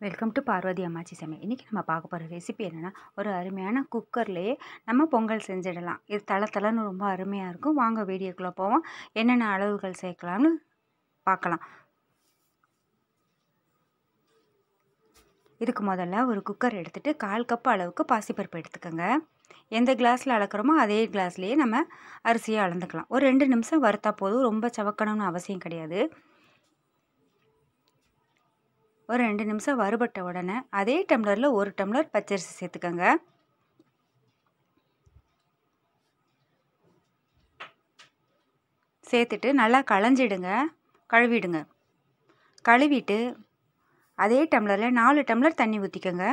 Welcome to Parvati அம்மாச்சி சமையல். இன்றைக்கி நம்ம பார்க்க போகிற ரெசிபி என்னென்னா, ஒரு அருமையான குக்கர்லேயே நம்ம பொங்கல் செஞ்சிடலாம். இது தளன்னு ரொம்ப அருமையாக இருக்கும். வாங்க வீடியோக்குள்ளே போவோம். என்னென்ன அளவுகள் சேர்க்கலாம்னு பார்க்கலாம். இதுக்கு முதல்ல ஒரு குக்கர் எடுத்துகிட்டு 1/4 கப் அளவுக்கு பாசிப்பருப்பு எடுத்துக்கோங்க. எந்த கிளாஸில் அளக்குறோமோ அதே கிளாஸ்லேயே நம்ம அரிசியை அளந்துக்கலாம். ஒரு 2 நிமிஷம் வறுத்தா போதும். ரொம்ப சவக்கணும்னு அவசியம் கிடையாது. ஒரு 2 நிமிஷம் வறுபட்ட உடனே அதே டம்ளரில் 1 டம்ளர் பச்சரிசி சேர்த்துக்கோங்க. சேர்த்துட்டு நல்லா களைஞ்சிடுங்க, கழுவிடுங்க. கழுவிட்டு அதே டம்ளரில் 4 டம்ளர் தண்ணி ஊற்றிக்கோங்க.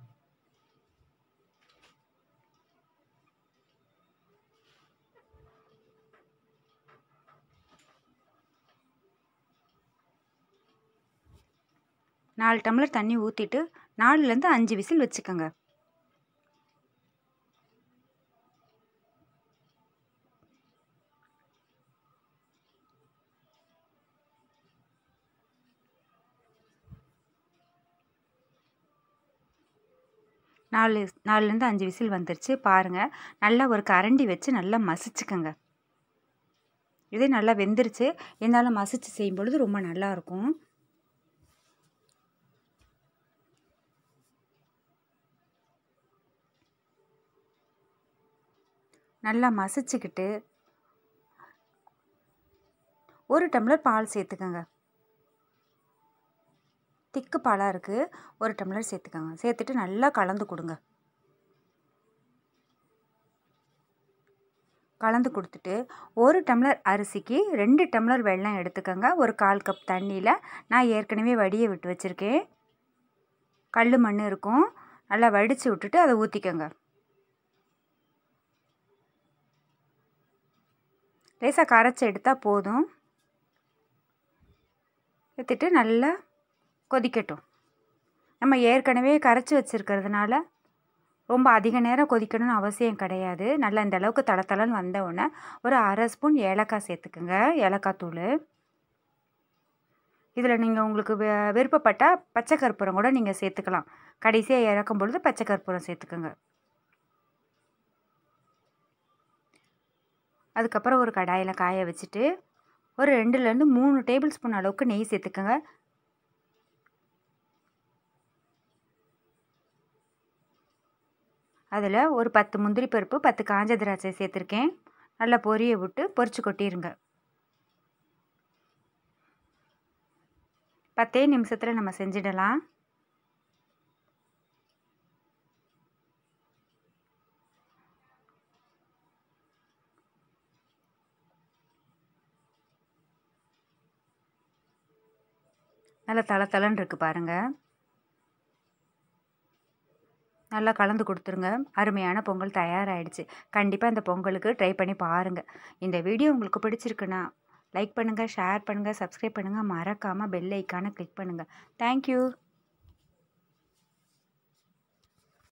நாலு டம்ளர் தண்ணி ஊற்றிட்டு 4லேருந்து 5 விசில் வச்சுக்கோங்க. நாலுலேருந்து 5 விசில் வந்துருச்சு பாருங்கள். நல்லா ஒரு கரண்டி வச்சு நல்லா மசிச்சுக்கோங்க. இதே நல்லா வெந்துருச்சு. இருந்தாலும் மசிச்சு செய்யும் பொழுது ரொம்ப நல்லாயிருக்கும். நல்லா மசிச்சுக்கிட்டு 1 டம்ளர் பால் சேர்த்துக்கோங்க. திக்கு பாலாக இருக்குது. 1 டம்ளர் சேர்த்துக்கோங்க. சேர்த்துட்டு நல்லா கலந்து கொடுங்க. கலந்து கொடுத்துட்டு 1 டம்ளர் அரிசிக்கு 2 டம்ளர் வெல்லம் எடுத்துக்கோங்க. ஒரு 1/4 கப் தண்ணியில் நான் ஏற்கனவே வடியை விட்டு வச்சுருக்கேன். கல் மண் இருக்கும். நல்லா வடித்து விட்டுட்டு அதை ஊற்றிக்கோங்க. லேசாக கரைச்சி எடுத்தால் போதும். எடுத்துட்டு நல்லா கொதிக்கட்டும். நம்ம ஏற்கனவே கரைச்சி வச்சுருக்கிறதுனால ரொம்ப அதிக நேரம் கொதிக்கணும்னு அவசியம் கிடையாது. நல்லா இந்த அளவுக்கு தளன்னு வந்த உடனே ஒரு 1/2 ஸ்பூன் ஏலக்காய் சேர்த்துக்குங்க. ஏலக்காய் தூள். இதில் நீங்கள் உங்களுக்கு விருப்பப்பட்டால் பச்சை கற்பூரம் கூட நீங்கள் சேர்த்துக்கலாம். கடைசியாக இறக்கும் பொழுது பச்சை கற்பூரம் சேர்த்துக்குங்க. அதுக்கப்புறம் ஒரு கடாயில் காய வச்சுட்டு ஒரு 2லேருந்து 3 டேபிள் ஸ்பூன் அளவுக்கு நெய் சேர்த்துக்கோங்க. அதில் ஒரு 10 முந்திரி பருப்பு, 10 காஞ்ச திராட்சை சேர்த்துருக்கேன். நல்லா பொரிய விட்டு பொரிச்சு கொட்டிடுங்க. 10 நிமிஷத்தில் நம்ம செஞ்சிடலாம். நல்லா தளன்னு இருக்குது பாருங்கள். நல்லா கலந்து கொடுத்துருங்க. அருமையான பொங்கல் தயாராகிடுச்சு. கண்டிப்பாக இந்த பொங்கலுக்கு ட்ரை பண்ணி பாருங்கள். இந்த வீடியோ உங்களுக்கு பிடிச்சிருக்குன்னா லைக் பண்ணுங்கள், ஷேர் பண்ணுங்கள், சப்ஸ்கிரைப் பண்ணுங்கள். மறக்காமல் பெல் ஐக்கானை கிளிக் பண்ணுங்கள். தேங்க்யூ.